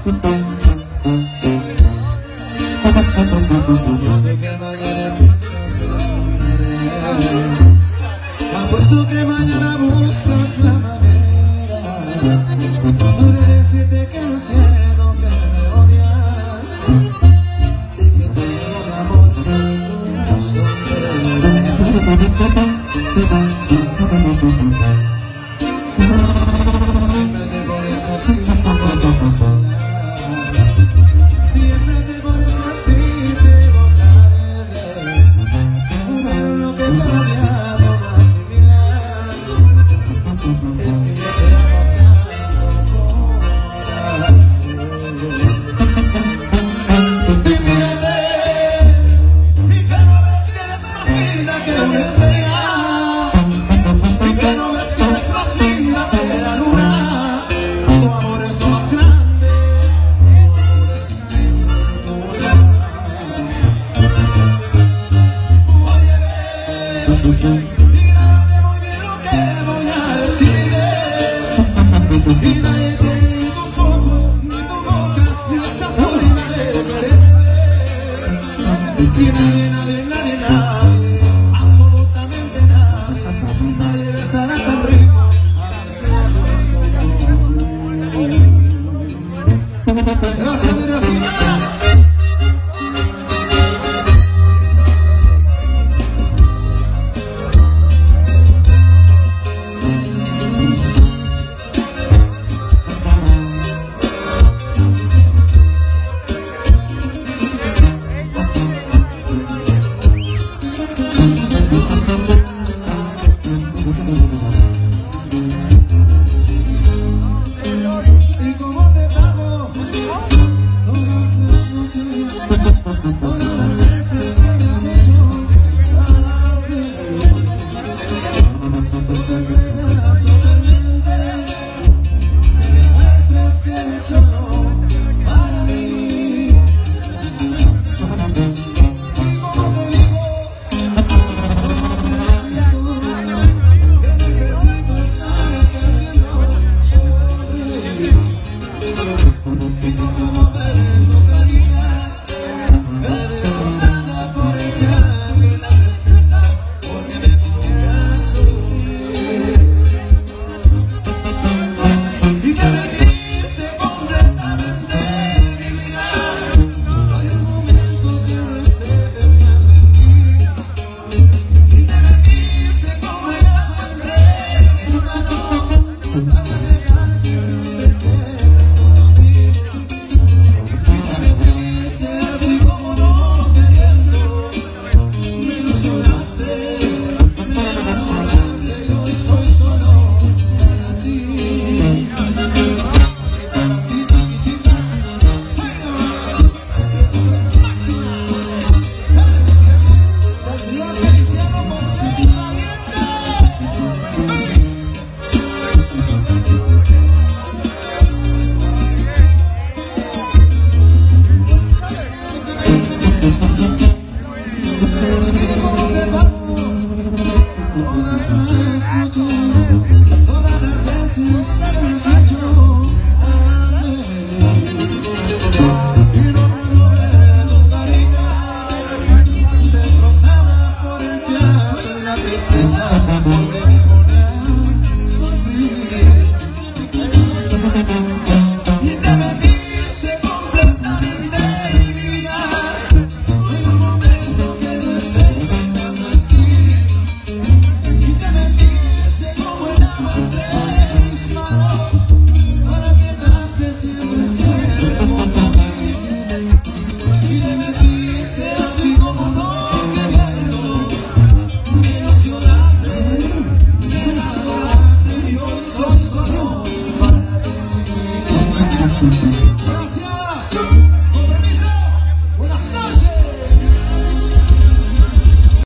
Desde que mañana piensas olvidar, apuesto que mañana buscas la manera de decirte que lo siento, que me odias, y que te doy amor que tú siempre te pones así cuando solas, siempre te pones así, se borraré, pero lo que todavía no me asimilas es que yo te amo tanto. Y mírate, y que no ves que eres más linda que una estrella, y que no ves que eres más linda que la luna. Tu amor es lo más grande, dígame muy bien lo que voy a decir, y nadie tiene tus ojos, ni tu boca, ni esa forma de querer, y nadie, absolutamente nadie besará tan rico a las labios como tú. Gracias, mi Rosina. Y como te pago todas las noches, todas las veces que me has hecho tan feliz, tú te entregas totalmente, me demuestras que eres solo para mí. Y como te digo, como te explico, que necesito estarte haciendo sonreír. Y no puedo ver tu carita, me destrozada por echarme la tristeza, porque me pone a sufrir. Y que me diste completamente mi vida, no hay un momento que no esté pensando en ti. Y te metiste como el agua entre mis manos, para dejarte sin deseo. Así como no queriendo, me ilusionaste, me enamoraste, y hoy soy solo para ti. Para ti, chiquitita, esto es máxima. Desde Feliciano por saliente. Y como te pago todas las noches, todas las veces que me has hecho tan feliz, y no puedo ver tu carita destrozada por el llanto y la tristeza, porque me pone a sufrir. Y te metiste completamente en mi vida, no hay un momento que no esté pensando en ti. Y te metiste como el agua entre mis manos, para quedarte siempre, siempre junto a mí. Y te metiste así como no queriendo, me ilusionaste, me enamoraste, y hoy soy solo para ti.